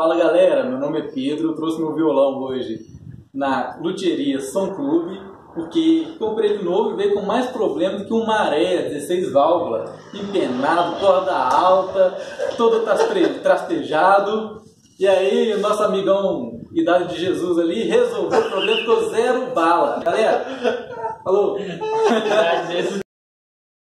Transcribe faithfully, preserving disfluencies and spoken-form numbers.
Fala galera, meu nome é Pedro, eu trouxe meu violão hoje na luthieria Som Clube, porque comprei ele novo e veio com mais problemas do que um maré, dezesseis válvulas, empenado, corda alta, todo trastejado. E aí o nosso amigão Idade de Jesus ali resolveu o problema, ficou zero bala. Galera, falou!